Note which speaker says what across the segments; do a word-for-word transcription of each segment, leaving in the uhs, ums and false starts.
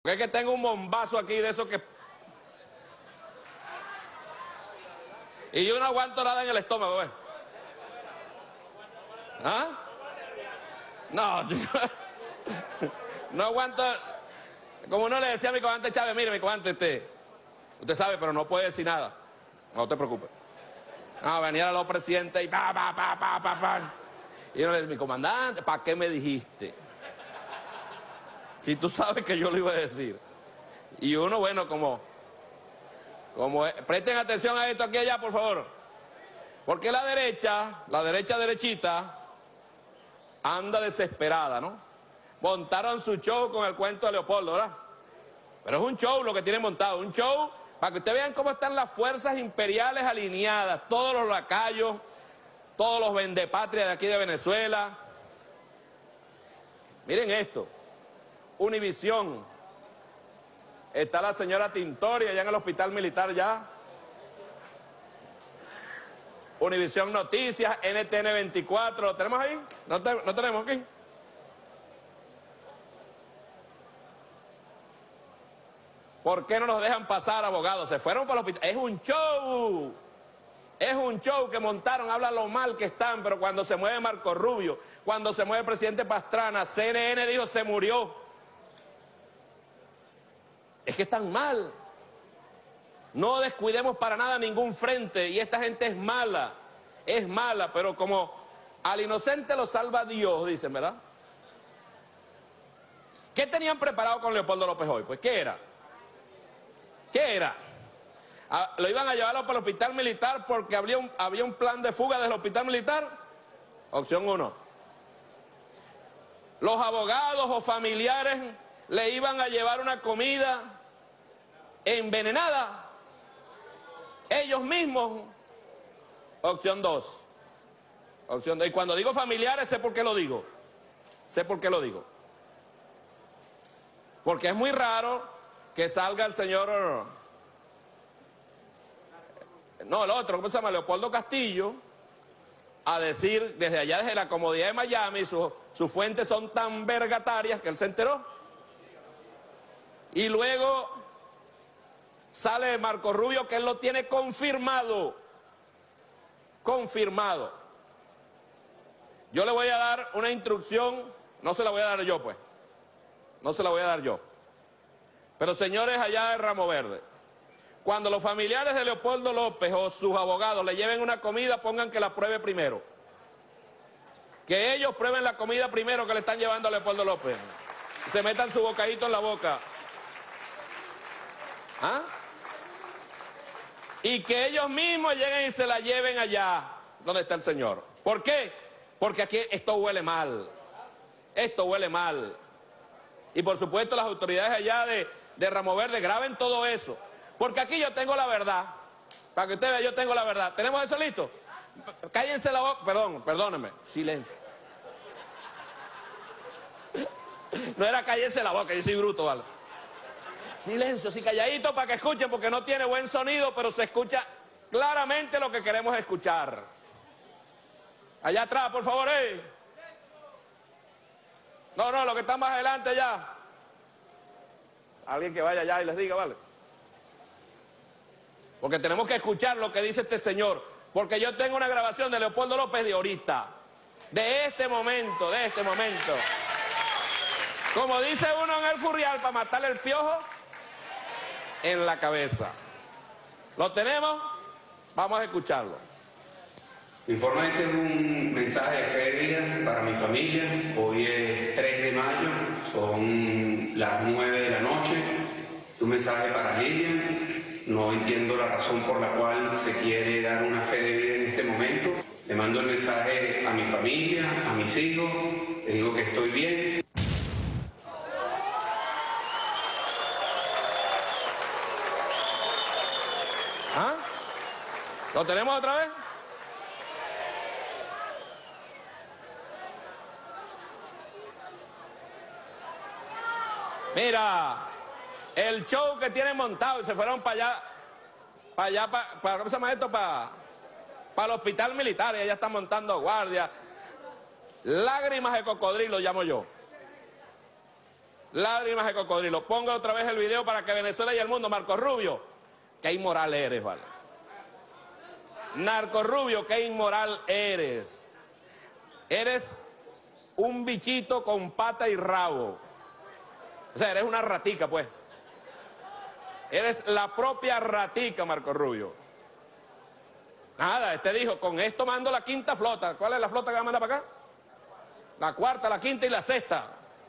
Speaker 1: Porque es que tengo un bombazo aquí de eso que... Y yo no aguanto nada en el estómago, ¿ves? ¿Ah? No, no aguanto... Como uno le decía a mi comandante Chávez, mire mi comandante, este, usted sabe, pero no puede decir nada. No te preocupes. No, venía a los presidentes y pa, pa, pa, pa, pa, pa. Y uno le dice, mi comandante, ¿para qué me dijiste? Si tú sabes que yo lo iba a decir. Y uno, bueno, como... como presten atención a esto aquí y allá, por favor. Porque la derecha, la derecha derechita, anda desesperada, ¿no? Montaron su show con el cuento de Leopoldo, ¿verdad? Pero es un show lo que tienen montado, un show para que ustedes vean cómo están las fuerzas imperiales alineadas, todos los lacayos, todos los vendepatrias de aquí de Venezuela. Miren esto, Univisión, está la señora Tintori allá en el hospital militar ya. Univisión Noticias, N T N veinticuatro, ¿lo tenemos ahí? ¿No, te, ¿no tenemos aquí? ¿Por qué no nos dejan pasar, abogados? Se fueron para el hospital. Es un show. Es un show que montaron, hablan lo mal que están, pero cuando se mueve Marco Rubio, cuando se mueve el presidente Pastrana, C N N dijo se murió. Es que están mal. No descuidemos para nada ningún frente y esta gente es mala, es mala, pero como al inocente lo salva Dios, dicen, ¿verdad? ¿Qué tenían preparado con Leopoldo López hoy? Pues, ¿qué era? ¿Qué era? Ah, ¿lo iban a llevarlo para el hospital militar porque había un, había un plan de fuga del hospital militar? Opción uno. Los abogados o familiares le iban a llevar una comida envenenada. Ellos mismos. Opción dos. Opción dos. Y cuando digo familiares, sé por qué lo digo. Sé por qué lo digo. Porque es muy raro que salga el señor... No, el otro, ¿cómo se llama? Leopoldo Castillo, a decir desde allá, desde la comodidad de Miami, sus su fuentes son tan vergatarias que él se enteró. Y luego sale Marco Rubio que él lo tiene confirmado. Confirmado. Yo le voy a dar una instrucción, no se la voy a dar yo pues. No se la voy a dar yo. Pero señores allá de Ramo Verde, cuando los familiares de Leopoldo López o sus abogados le lleven una comida, pongan que la pruebe primero. Que ellos prueben la comida primero que le están llevando a Leopoldo López. Se metan su bocadito en la boca. ¿Ah? Y que ellos mismos lleguen y se la lleven allá, donde está el señor. ¿Por qué? Porque aquí esto huele mal. Esto huele mal. Y por supuesto las autoridades allá de, de Ramo Verde graben todo eso. Porque aquí yo tengo la verdad. Para que usted vea, yo tengo la verdad. ¿Tenemos eso listo? Cállense la boca. Perdón, perdónenme. Silencio. No era cállense la boca, yo soy bruto, ¿vale? Silencio, sí, calladito para que escuchen, porque no tiene buen sonido, pero se escucha claramente lo que queremos escuchar. Allá atrás, por favor, eh. No, no, lo que está más adelante ya. Alguien que vaya allá y les diga, ¿vale? Porque tenemos que escuchar lo que dice este señor. Porque yo tengo una grabación de Leopoldo López de ahorita. De este momento, de este momento. Como dice uno en el Furrial, para matarle el piojo en la cabeza. ¿Lo tenemos? Vamos a escucharlo.
Speaker 2: Informa, este es un mensaje de fe de vida para mi familia. Hoy es tres de mayo, son las nueve de la noche. Es un mensaje para Lilian. No entiendo la razón por la cual se quiere dar una fe de vida en este momento. Le mando el mensaje a mi familia, a mis hijos. Les digo que estoy bien.
Speaker 1: ¿Ah? ¿Lo tenemos otra vez? Mira, el show que tienen montado y se fueron para allá, para allá, para, para ¿cómo se llama esto? Para, para el hospital militar y allá están montando guardia. Lágrimas de cocodrilo, llamo yo. Lágrimas de cocodrilo. Ponga otra vez el video para que Venezuela y el mundo. Marco Rubio, qué inmoral eres, vale. Narco Rubio, qué inmoral eres. Eres un bichito con pata y rabo. O sea, eres una ratica, pues. Eres la propia ratica, Marco Rubio. Nada, este dijo, con esto mando la quinta flota. ¿Cuál es la flota que va a mandar para acá? La cuarta, la quinta y la sexta.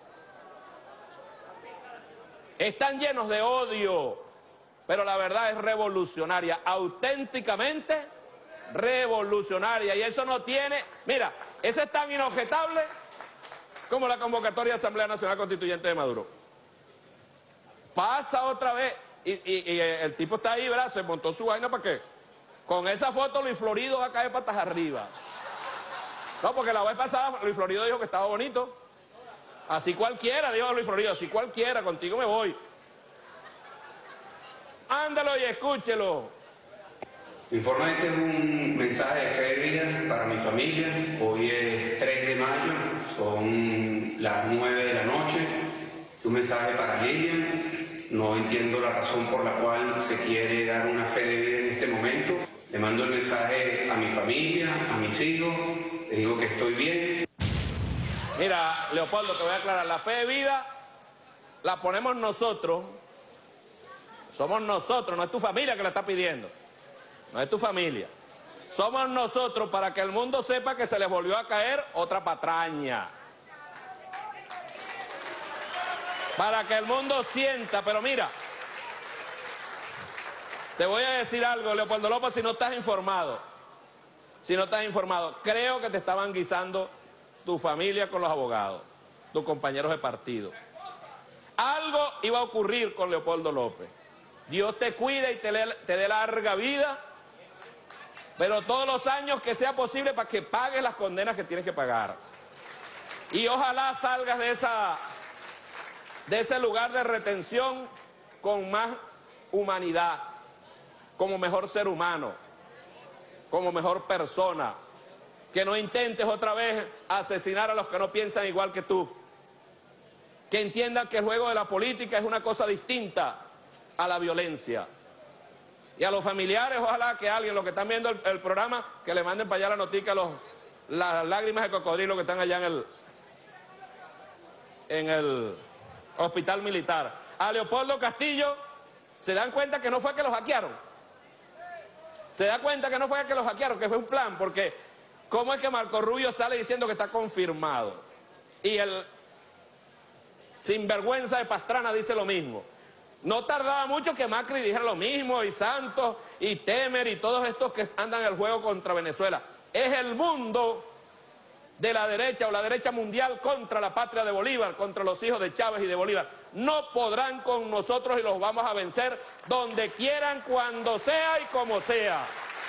Speaker 1: Están llenos de odio, pero la verdad es revolucionaria, auténticamente revolucionaria. Y eso no tiene, mira, eso es tan inobjetable como la convocatoria de Asamblea Nacional Constituyente de Maduro. Pasa otra vez, y, y, y el tipo está ahí, ¿verdad? Se montó su vaina, ¿para qué? Con esa foto Luis Florido va a caer patas arriba. No, porque la vez pasada Luis Florido dijo que estaba bonito. Así cualquiera, dijo Luis Florido, así cualquiera, contigo me voy. Ándalo y escúchelo.
Speaker 2: Informa, este es un mensaje de fe de vida para mi familia. Hoy es tres de mayo, son las nueve de la noche. Es un mensaje para Lilian. No entiendo la razón por la cual se quiere dar una fe de vida en este momento. Le mando el mensaje a mi familia, a mis hijos. Les digo que estoy bien.
Speaker 1: Mira, Leopoldo, te voy a aclarar. La fe de vida la ponemos nosotros. Somos nosotros, no es tu familia que la está pidiendo. No es tu familia. Somos nosotros para que el mundo sepa que se les volvió a caer otra patraña. Para que el mundo sienta, pero mira, te voy a decir algo, Leopoldo López, si no estás informado. Si no estás informado, creo que te estaban guisando tu familia con los abogados, tus compañeros de partido. Algo iba a ocurrir con Leopoldo López. Dios te cuide y te, le, te dé larga vida, pero todos los años que sea posible para que pagues las condenas que tienes que pagar. Y ojalá salgas de, esa, de ese lugar de retención con más humanidad, como mejor ser humano, como mejor persona. Que no intentes otra vez asesinar a los que no piensan igual que tú. Que entiendan que el juego de la política es una cosa distinta a la violencia. Y a los familiares, ojalá que alguien, los que están viendo el, el programa, que le manden para allá la notica, los, las lágrimas de cocodrilo que están allá en el, en el hospital militar. A Leopoldo Castillo, ¿se dan cuenta que no fue que lo hackearon? ¿Se da cuenta que no fue que lo hackearon, que fue un plan? Porque ¿cómo es que Marco Rubio sale diciendo que está confirmado? Y el sinvergüenza de Pastrana dice lo mismo. No tardaba mucho que Macri dijera lo mismo, y Santos, y Temer, y todos estos que andan en el juego contra Venezuela. Es el mundo de la derecha o la derecha mundial contra la patria de Bolívar, contra los hijos de Chávez y de Bolívar. No podrán con nosotros y los vamos a vencer donde quieran, cuando sea y como sea.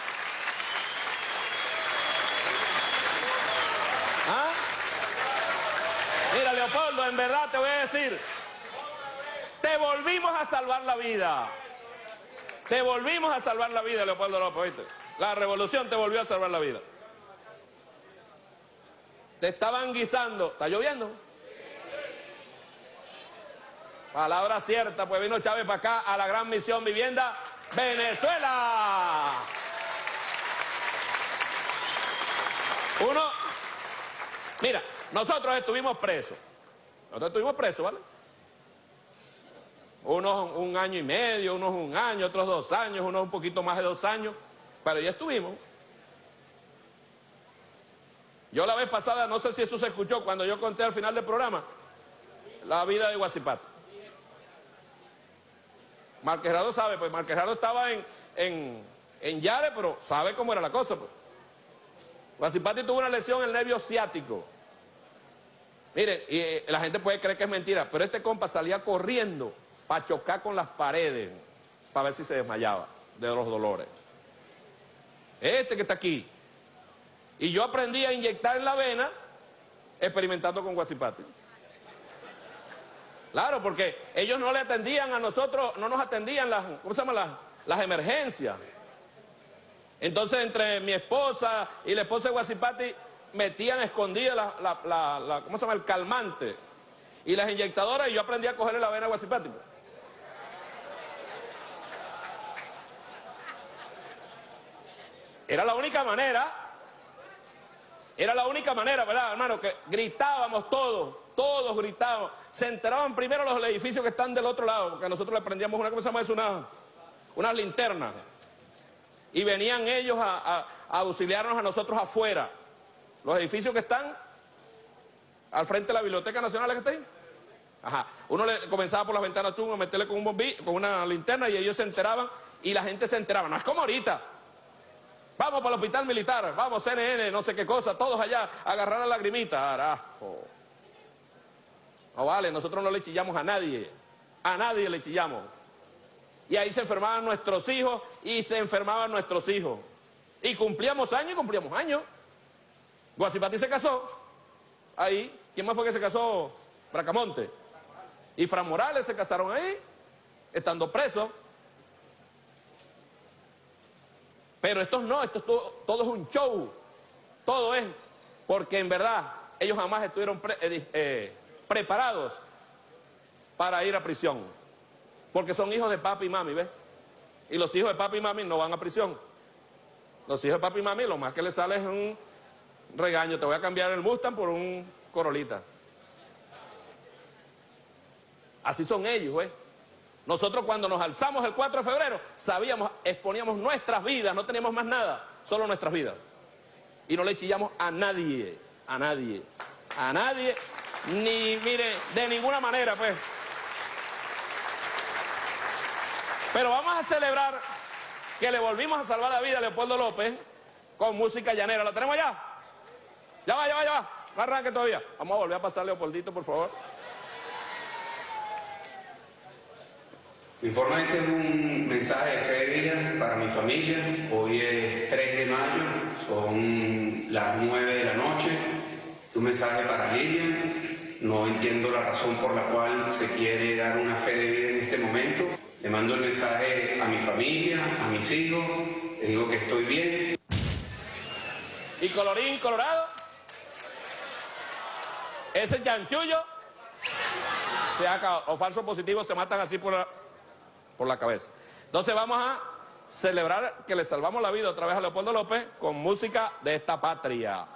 Speaker 1: ¿Ah? Mira, Leopoldo, en verdad te voy a decir, te volvimos a salvar la vida. Te volvimos a salvar la vida, Leopoldo López, ¿viste? La revolución te volvió a salvar la vida. Te estaban guisando. ¿Está lloviendo? Palabra cierta, pues vino Chávez para acá a la gran misión vivienda Venezuela. Uno, mira, nosotros estuvimos presos. Nosotros estuvimos presos, ¿vale? Unos un año y medio, unos un año, otros dos años, unos un poquito más de dos años, pero ya estuvimos. Yo la vez pasada, no sé si eso se escuchó cuando yo conté al final del programa, la vida de Guasipato. Márquez Gerardo sabe, pues Márquez Gerardo estaba en, en, en Yare, pero sabe cómo era la cosa, pues. Guasipati tuvo una lesión en el nervio ciático. Mire, y, eh, la gente puede creer que es mentira, pero este compa salía corriendo para chocar con las paredes, para ver si se desmayaba de los dolores. Este que está aquí. Y yo aprendí a inyectar en la vena experimentando con Guasipati. Claro, porque ellos no le atendían a nosotros, no nos atendían las, ¿cómo se llama? Las, las emergencias. Entonces, entre mi esposa y la esposa de Guasipati metían escondida la, la, la, la, ¿cómo se llama? El calmante. y las inyectadoras, y yo aprendí a cogerle la vena a Guasipati. Era la única manera, era la única manera, ¿verdad, hermano? Que gritábamos todos, todos gritábamos. Se enteraban primero los edificios que están del otro lado, porque nosotros le prendíamos una, ¿cómo se llama eso? Una, unas linternas. Y venían ellos a, a, a auxiliarnos a nosotros afuera. Los edificios que están al frente de la Biblioteca Nacional, ¿es que está ahí? Ajá. Uno le comenzaba por las ventanas chungas a meterle con un bombillo, con una linterna, y ellos se enteraban, y la gente se enteraba. No es como ahorita. Vamos para el hospital militar, vamos, C N N, no sé qué cosa, todos allá a agarrar la lagrimita. Carajo. No vale, nosotros no le chillamos a nadie, a nadie le chillamos. Y ahí se enfermaban nuestros hijos y se enfermaban nuestros hijos. Y cumplíamos años y cumplíamos años. Guasipati se casó, ahí. ¿Quién más fue que se casó? Bracamonte. Y Fran Morales se casaron ahí, estando presos. Pero estos no, esto es todo, todo es un show, todo es, porque en verdad ellos jamás estuvieron pre, eh, eh, preparados para ir a prisión, porque son hijos de papi y mami, ¿ves? Y los hijos de papi y mami no van a prisión. Los hijos de papi y mami lo más que les sale es un regaño, te voy a cambiar el Mustang por un Corolita. Así son ellos, ¿ves? Nosotros cuando nos alzamos el cuatro de febrero, sabíamos, exponíamos nuestras vidas, no teníamos más nada, solo nuestras vidas. Y no le chillamos a nadie, a nadie, a nadie, ni, mire, de ninguna manera, pues. Pero vamos a celebrar que le volvimos a salvar la vida a Leopoldo López con música llanera. ¿La tenemos ya? Ya va, ya va, ya va. No arranque todavía. Vamos a volver a pasar, Leopoldito, por favor.
Speaker 2: Me informa este es un mensaje de fe de vida para mi familia. Hoy es tres de mayo, son las nueve de la noche. Es un mensaje para Lilian. No entiendo la razón por la cual se quiere dar una fe de vida en este momento. Le mando el mensaje a mi familia, a mis hijos. Les digo que estoy bien.
Speaker 1: Y colorín colorado, ese chanchullo se acaba. Los falsos positivos se matan así por la... por la cabeza. Entonces vamos a celebrar que le salvamos la vida otra vez a Leopoldo López con música de esta patria.